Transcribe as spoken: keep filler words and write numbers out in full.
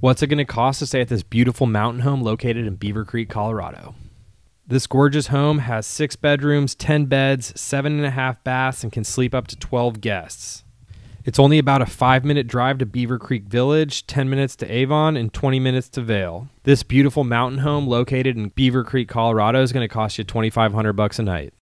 What's it going to cost to stay at this beautiful mountain home located in Beaver Creek, Colorado? This gorgeous home has six bedrooms, ten beds, seven and a half baths, and can sleep up to twelve guests. It's only about a five minute drive to Beaver Creek Village, ten minutes to Avon, and twenty minutes to Vail. This beautiful mountain home located in Beaver Creek, Colorado is going to cost you twenty-five hundred bucks a night.